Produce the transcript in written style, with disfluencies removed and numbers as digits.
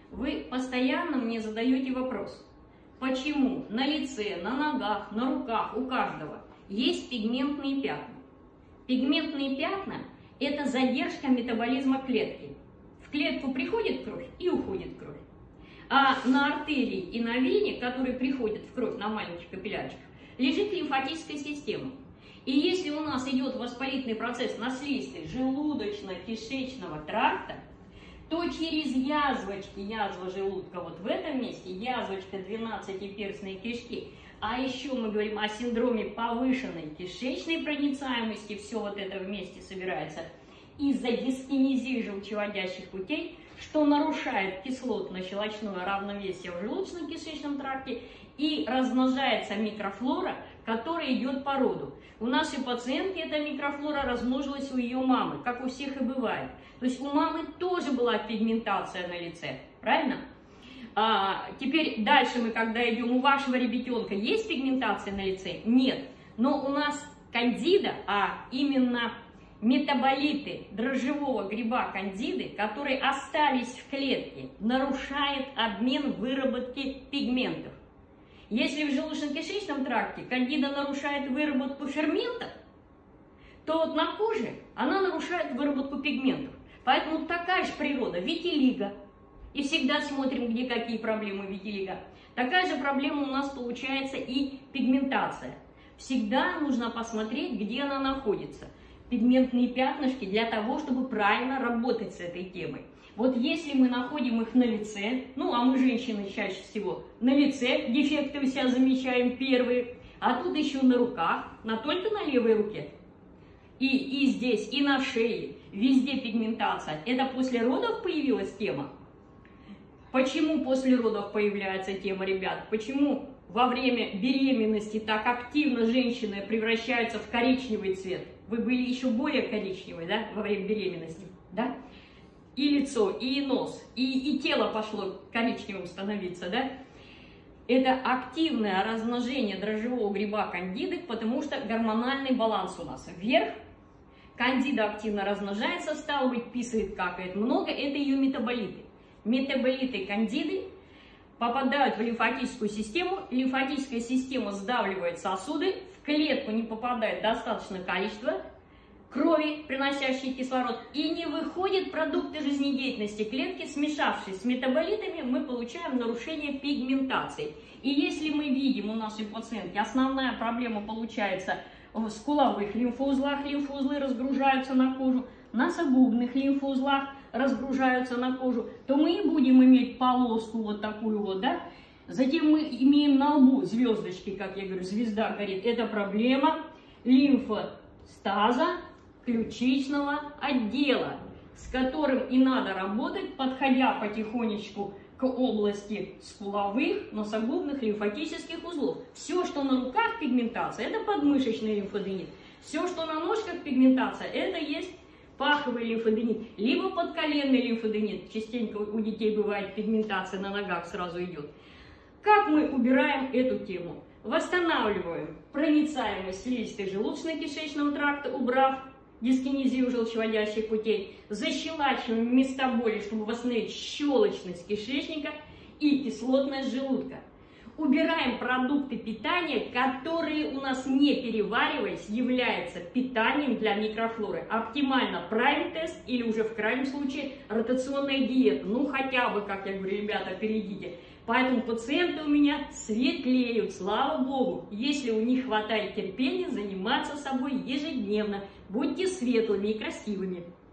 Вы постоянно мне задаете вопрос, почему на лице, на ногах, на руках у каждого есть пигментные пятна. Пигментные пятна – это задержка метаболизма клетки. В клетку приходит кровь и уходит кровь. А на артерии и на вене, которые приходят в кровь на маленьких капиллярчиках, лежит лимфатическая система. И если у нас идет воспалительный процесс на слизистой желудочно-кишечного тракта, то через язвочки, язва желудка, вот в этом месте, язвочка 12-перстной кишки, а еще мы говорим о синдроме повышенной кишечной проницаемости, все вот это вместе собирается из-за дискинезии желчеводящих путей, что нарушает кислотно-щелочное равновесие в желудочно-кишечном тракте и размножается микрофлора, которая идет по роду. У нашей пациентки эта микрофлора размножилась у ее мамы, как у всех и бывает. То есть у мамы тоже была пигментация на лице, правильно? Теперь дальше мы, когда идем, у вашего ребятенка есть пигментация на лице? Нет. Но у нас кандида, а именно метаболиты дрожжевого гриба кандиды, которые остались в клетке, нарушает обмен выработки пигментов. Если в желудочно-кишечном тракте кандида нарушает выработку ферментов, то вот на коже она нарушает выработку пигментов. Поэтому такая же природа витилиго. И всегда смотрим, где какие проблемы витилиго. Такая же проблема у нас получается и пигментация. Всегда нужно посмотреть, где она находится. Пигментные пятнышки для того, чтобы правильно работать с этой темой. Вот если мы находим их на лице, ну а мы, женщины, чаще всего на лице дефекты у себя замечаем первые, а тут еще на руках, только на левой руке, и здесь, и на шее, везде пигментация. Это после родов появилась тема? Почему после родов появляется тема, ребят? Почему во время беременности так активно женщины превращаются в коричневый цвет? Вы были еще более коричневой, да, во время беременности, да? И лицо, и нос, и тело пошло коричневым становиться, да? Это активное размножение дрожжевого гриба кандиды, потому что гормональный баланс у нас вверх. Кандида активно размножается, стало быть, писает, какает много, это ее метаболиты. Метаболиты кандиды попадают в лимфатическую систему, лимфатическая система сдавливает сосуды, в клетку не попадает достаточное количество крови, приносящей кислород, и не выходят продукты жизнедеятельности клетки, смешавшись с метаболитами, мы получаем нарушение пигментации. И если мы видим у нашей пациентки, основная проблема получается в скуловых лимфоузлах, лимфоузлы разгружаются на кожу, на согубных лимфоузлах разгружаются на кожу, то мы и будем иметь полоску вот такую вот, да? Затем мы имеем на лбу звездочки, как я говорю, звезда горит. Это проблема лимфостаза ключичного отдела, с которым и надо работать, подходя потихонечку к области скуловых, носогубных лимфатических узлов. Все, что на руках пигментация, это подмышечный лимфоденит. Все, что на ножках пигментация, это есть паховый лимфоденит, либо подколенный лимфоденит. Частенько у детей бывает пигментация на ногах сразу идет. Как мы убираем эту тему? Восстанавливаем проницаемость слизистой желудочно-кишечного тракта, убрав дискинезию желчеводящих путей, защелачиваем места боли, чтобы восстановить щелочность кишечника и кислотность желудка. Убираем продукты питания, которые у нас, не перевариваясь, являются питанием для микрофлоры. Оптимально прайм-тест или уже в крайнем случае ротационная диета. Ну хотя бы, как я говорю, ребята, перейдите. Поэтому пациенты у меня светлеют, слава богу, если у них хватает терпения заниматься собой ежедневно. Будьте светлыми и красивыми.